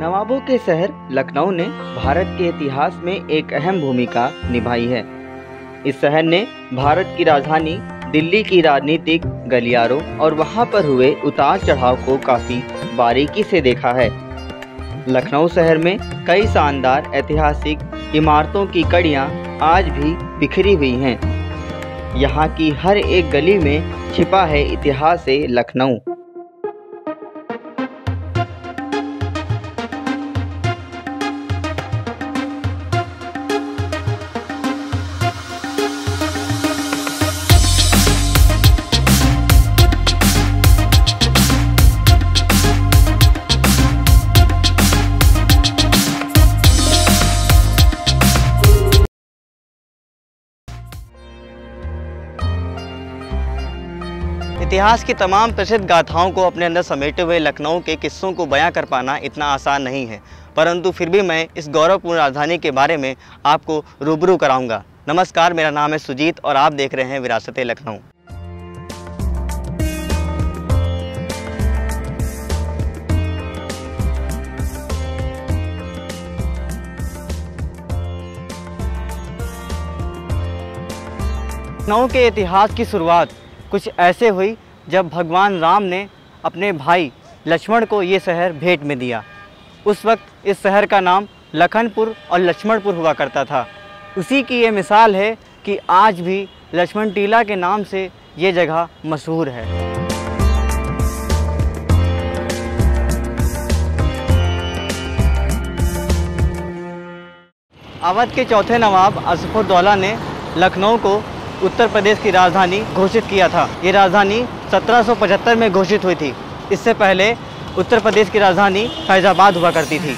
नवाबों के शहर लखनऊ ने भारत के इतिहास में एक अहम भूमिका निभाई है। इस शहर ने भारत की राजधानी दिल्ली की राजनीतिक गलियारों और वहां पर हुए उतार चढ़ाव को काफ़ी बारीकी से देखा है। लखनऊ शहर में कई शानदार ऐतिहासिक इमारतों की कड़ियां आज भी बिखरी हुई हैं। यहाँ की हर एक गली में छिपा है इतिहास लखनऊ। इतिहास की तमाम प्रसिद्ध गाथाओं को अपने अंदर समेटे हुए लखनऊ के किस्सों को बयां कर पाना इतना आसान नहीं है, परंतु फिर भी मैं इस गौरवपूर्ण राजधानी के बारे में आपको रूबरू कराऊंगा। नमस्कार, मेरा नाम है सुजीत और आप देख रहे हैं विरासत-ए लखनऊ। लखनऊ के इतिहास की शुरुआत कुछ ऐसे हुई जब भगवान राम ने अपने भाई लक्ष्मण को ये शहर भेंट में दिया। उस वक्त इस शहर का नाम लखनपुर और लक्ष्मणपुर हुआ करता था। उसी की ये मिसाल है कि आज भी लक्ष्मण टीला के नाम से ये जगह मशहूर है। अवध के चौथे नवाब असफुद्दौला ने लखनऊ को उत्तर प्रदेश की राजधानी घोषित किया था। ये राजधानी 1775 में घोषित हुई थी। इससे पहले उत्तर प्रदेश की राजधानी फैजाबाद हुआ करती थी।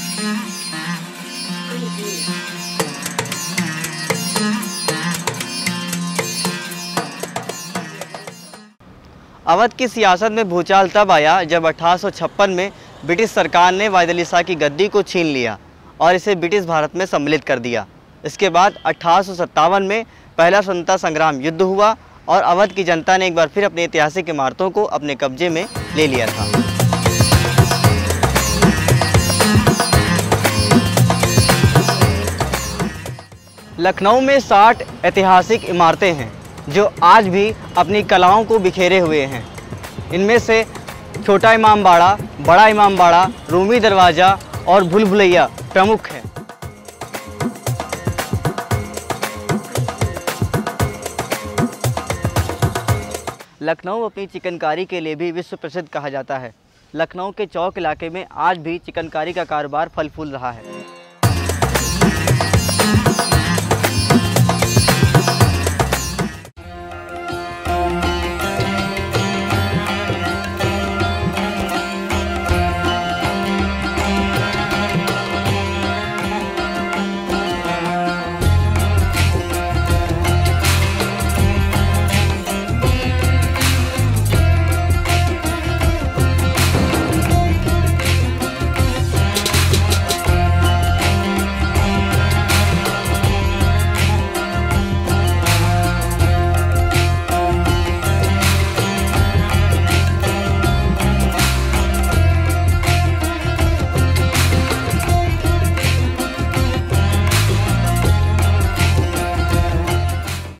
अवध की सियासत में भूचाल तब आया जब 1856 में ब्रिटिश सरकार ने वाहिद अली शाह की गद्दी को छीन लिया और इसे ब्रिटिश भारत में सम्मिलित कर दिया। इसके बाद 1857 में पहला स्वतंत्रता संग्राम युद्ध हुआ और अवध की जनता ने एक बार फिर अपनी ऐतिहासिक इमारतों को अपने कब्जे में ले लिया था। लखनऊ में 60 ऐतिहासिक इमारतें हैं जो आज भी अपनी कलाओं को बिखेरे हुए हैं। इनमें से छोटा इमाम बाड़ा, बड़ा इमाम बाड़ा, रूमी दरवाज़ा और भूल भुलैया प्रमुख हैं। लखनऊ अपनी चिकनकारी के लिए भी विश्व प्रसिद्ध कहा जाता है। लखनऊ के चौक इलाके में आज भी चिकनकारी का कारोबार फल फूल रहा है।